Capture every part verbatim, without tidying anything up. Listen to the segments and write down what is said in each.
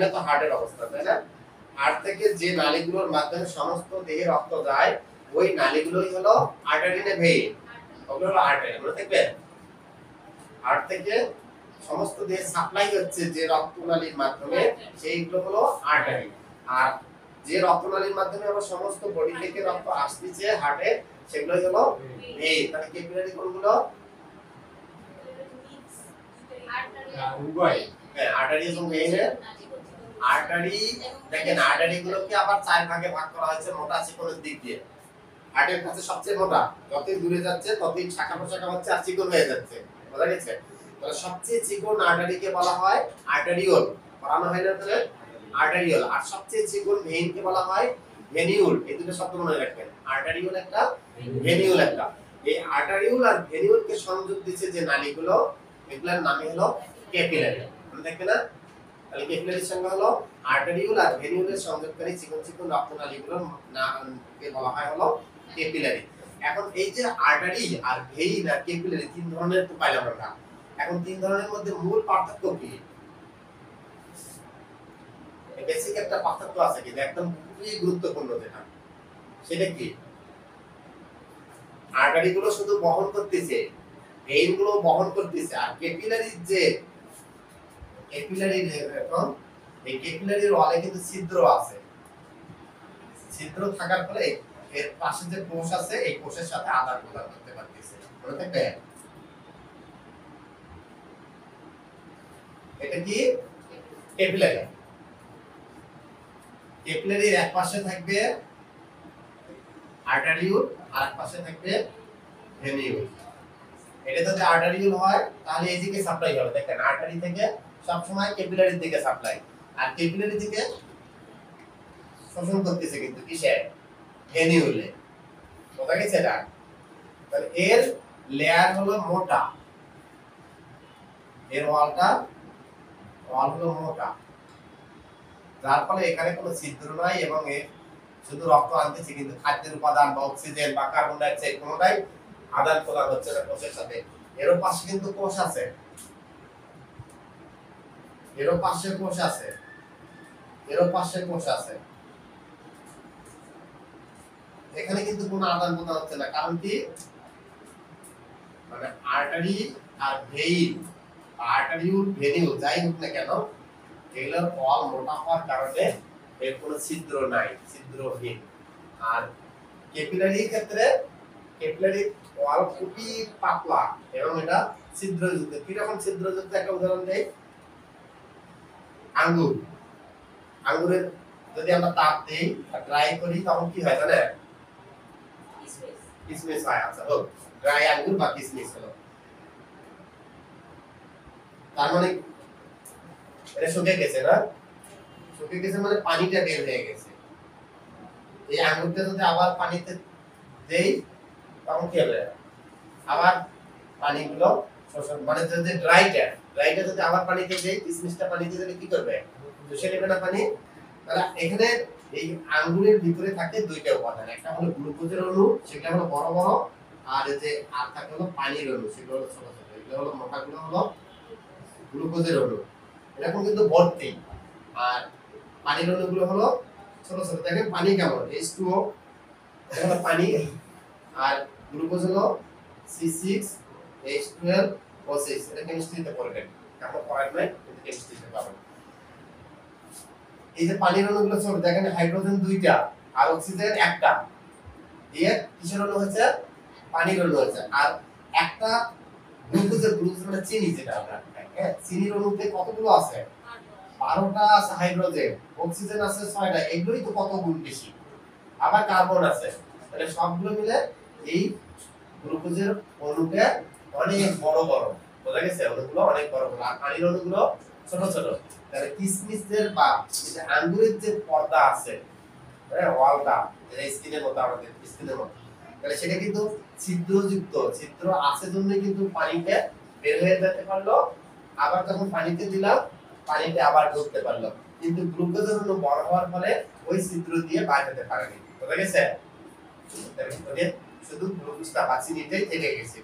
এখানে তো হার্টের অবস্থা, তাই না? হার্ট থেকে যে নালীগুলোর মাধ্যমে সমস্ত দেহে রক্ত যায় ওই নালীগুলোই হলো আর্টারি না ভেইন, ওগুলো হলো আর্টারি। মনে থাকবে, হার্ট থেকে সমস্ত দেহে সাপ্লাই হচ্ছে যে রক্তনালীর মাধ্যমে সেইগুলো হলো আর্টারি, আর যে রক্তনালীর মাধ্যমে আবার সমস্ত বডি থেকে রক্ত আসছে হার্টে সেগুলোই হলো ভেইন। তাহলে ক্যাপিলারি কোনগুলো? হ্যাঁ, আর্টারি এবং ভেইনের। আর্টারি দেখেন, আর্টারি গুলোকে আবার চার ভাগে ভাগ করা হয়েছে মোটা চিকনের দিক দিয়ে। হার্টের কাছে সবচেয়ে মোটা, যতই দূরে যাচ্ছে ততই শাখা প্রশাখা হচ্ছে আর চিকন হয়ে যাচ্ছে, বোঝা গেছে? তাহলে সবচেয়ে চিকন আর্টারিকে বলা হয় আর্টারিওল, পড়ানো হয় না তাহলে আর্টারিওল। আর সবচেয়ে চিকন ভেইনকে বলা হয় ভেনিউল। এই দুটো শব্দ মনে রাখবেন, আর্টারিওল একটা, ভেনিউল একটা। এই আর্টারিওল আর ভেনিউলকে সংযোগ দিচ্ছে যে নালীগুলো, এগুলোর নামই হলো ক্যাপিলারি। মনে থাকবে না? তাহলে ক্যাপিলারির সংজ্ঞা হলো আর্টারিওল আর ভেনিউলের সংযোগকারী চিকন চিকন রক্তনালীগুলোর নামকে বলা হয় হলো ক্যাপিলারি। এখন এই যে আর্টারি আর ভেইন আর ক্যাপিলারি তিন ধরনের তো পাইলাম আমরা। এখন তিন ধরনের মধ্যে মূল পার্থক্য কি? বেসিক একটা পার্থক্য আছে কিন্তু একদম খুবই গুরুত্বপূর্ণ, যেটা সেটা কি? আর্টারি গুলো শুধু বহন করতেছে, ভেইন গুলো বহন করতেছে, আর ক্যাপিলারির যে ক্যাপিলারির এখন এই ক্যাপিলারির ওয়ালে কিন্তু ছিদ্র আছে। ছিদ্র থাকার ফলে এর পাশে যে কোষ আছে এই কোষের সাথে আদান প্রদান করতে পারতেছে। মনে থাকবে, এটা কি ক্যাপিলারি। ক্যাপিলারির এক পাশে থাকবে আর্টারিওল আর এক পাশে থাকবে ভেনিউল। এটা যদি আর্টারিওল হয় তাহলে এইদিকে সাপ্লাই হবে, দেখেন আর্টারি থেকে সব সময় ক্যাপিলারির দিকে সাপ্লাই, আর ক্যাপিলারি থেকে শোষণ করতেছে কিন্তু কিসে? ভেনিউলে। বোঝা গেছে এটা? তাহলে এর লেয়ার হলো মোটা, এর ওয়ালটা ওয়াল হলো মোটা, যার ফলে এখানে কোনো ছিদ্র নাই এবং এর শুধু রক্ত আনতেছে কিন্তু খাদ্যের উপাদান বা অক্সিজেন বা কার্বন ডাই অক্সাইড কোনোটাই আদান প্রদান হচ্ছে না কোষের সাথে। এরও পাশে কিন্তু কোষ আছে, এরও পাশে কোষ আছে, এরও পাশে কোষ আছে, এখানে কিন্তু কোনো আদান প্রদান হচ্ছে না। কারণ কি? মানে আর্টারি আর ভেইন, আর্টারিওল ভেনিউল যাই হোক না কেন, এগুলোর ওয়াল মোটা হওয়ার কারণে এর কোনো ছিদ্র নাই, ছিদ্রহীন। আর ক্যাপিলারির ক্ষেত্রে ক্যাপিলারি ওয়াল খুবই পাতলা এবং এটা ছিদ্রযুক্ত। কিরকম ছিদ্রযুক্ত? একটা উদাহরণ দেই, আঙ্গুর। আঙ্গুরের যদি আমরা তাপ দেই আর ড্রাই করি তখন কি হয় জানেন? কিসমিস হয়। আচ্ছা, হোক, ড্রাই আঙ্গুর বা কিসমিস হলো। তার মানে এটা শুকিয়ে গেছে না? শুকিয়ে গেছে মানে পানিটা বের হয়ে গেছে। এই আঙ্গুরটা যদি আবার পানিতে দেই তখন কি হবে? আবার পানিগুলো শোষণ, মানে যদি ড্রাইটা ড্রাইটা যদি আবার পানিতে দেই, কিসমিসটা পানিতে দিলে কি করবে? শুষে নেবে না পানি। তাহলে এখানে এই আঙ্গুরের ভিতরে থাকে দুইটা উপাদান, একটা হলো গ্লুকোজের অণু, সেটা হলো বড় বড়, আর এই যে আর থাকে হলো পানির অণু, সেগুলো হলো ছোট ছোট। এগুলো হলো মোটাগুলো হলো গ্লুকোজের অণু, এরকম কিন্তু ভর্তি, আর পানির অণুগুলো হলো ছোট ছোট। দেখেন পানি কেমন, এইচ টু ও এটা হলো পানি, আর গ্লুকোজ হলো C six H twelve O six. এটা কেমিস্ট্রিতে পড়বেন, এখন পড়ার নাই কিন্তু কেমিস্ট্রিতে পাবেন। এই যে পানির অণুগুলো ছোট, দেখেন হাইড্রোজেন দুইটা আর অক্সিজেন একটা, দিয়ে কিসের অণু হচ্ছে? পানির অণু হচ্ছে। আর একটা গ্লুকোজের, গ্লুকোজ মানে চিনি, যেটা আমরা হ্যাঁ চিনির অণুতে কতগুলো আছে? বারোটা আছে হাইড্রোজেন, অক্সিজেন আছে ছয়টা, এগুলোই তো কত গুণ বেশি, আবার কার্বন আছে। তাহলে সবগুলো মিলে এই গ্লুকোজের অণুটা অনেক বড় বড়, বোঝা গেছে? অণুগুলো অনেক বড় বড়, আর পানির অণুগুলো ছোট ছোট। তাহলে কিসমিসের বা যে আঙ্গুরের যে পর্দা আছে, হ্যাঁ ওয়ালটা, এই স্কিনের মতো, আমাদের স্কিনের মতো, তাহলে সেটা কিন্তু ছিদ্রযুক্ত, ছিদ্র আছে জন্যই কিন্তু পানিটা বের হয়ে যেতে পারলো, আবার যখন পানিতে দিলাম পানিতে আবার ঢুকতে পারলো। কিন্তু গ্লুকোজের অণু বড় হওয়ার ফলে ওই ছিদ্র দিয়ে বাইরে যেতে পারেনি, বোঝা গেছে? শুধু গ্লুকোজটা বাঁচি নিতেই থেকে গেছিল।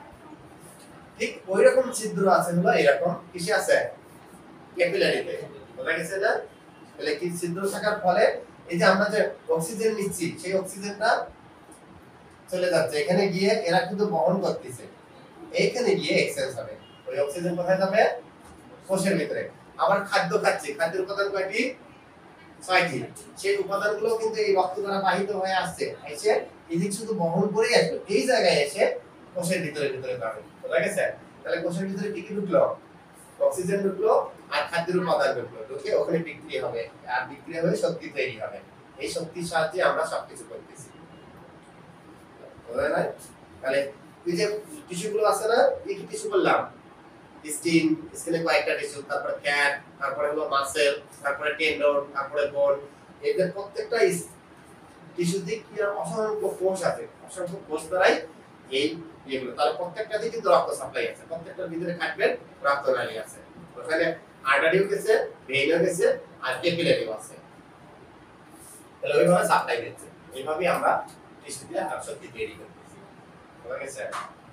ঠিক ওই রকম ছিদ্র আছে হলো এরকম কিসে আছে? ক্যাপিলারিতে। বোঝা গেছে না? তাহলে কি ছিদ্র থাকার ফলে এই যে আমরা যে অক্সিজেন নিচ্ছি সেই অক্সিজেনটা চলে যাচ্ছে এখানে গিয়ে এরা কিন্তু বহন করতেছে, এইখানে গিয়ে এক্সচেঞ্জ হবে। ওই অক্সিজেন কোথায় যাবে? কোষের ভিতরে। আবার খাদ্য খাচ্ছি, খাদ্যের উপাদান কয়টি? ছয়টি। সেই উপাদানগুলো কিন্তু এই রক্ত দ্বারা বাহিত হয়ে আসছে, এসে এদিক শুধু বহন করেই আসবে, এই জায়গায় এসে কোষের ভিতরে ভিতরে যাবে। বোঝা গেছে? তাহলে কোষের ভিতরে কি কি ঢুকলো? অক্সিজেন ঢুকলো আর খাদ্যের উপাদান ঢুকলো, ঢুকে ওখানে বিক্রিয়া হবে, আর বিক্রিয়া হয়ে শক্তি তৈরি হবে। এই শক্তির সাহায্যে আমরা সবকিছু করতেছি। বোঝা যায়? তাহলে এই যে টিস্যুগুলো আছে না, এই কি টিস্যু বললাম? স্কিন, স্কিনে কয়েকটা টিস্যু, তারপরে ফ্যাট, তারপরে হলো মাসেল, তারপরে টেন্ডন, তারপরে বোন। এদের প্রত্যেকটা টিস্যুতে কি অসংখ্য কোষ আছে, অসংখ্য কোষ দ্বারাই এই এগুলো। তাহলে প্রত্যেকটাতে কিন্তু রক্ত সাপ্লাই আছে, প্রত্যেকটার ভিতরে থাকবেন রক্তনালী আছে। ওখানে আর্টারিও গেছে, ভেইনও গেছে, আর ক্যাপিলারিও আছে। তাহলে ওইভাবে সাপ্লাই দিচ্ছে। এইভাবে আমরা টিস্যুতে শক্তি তৈরি করতেছি। বোঝা গেছে?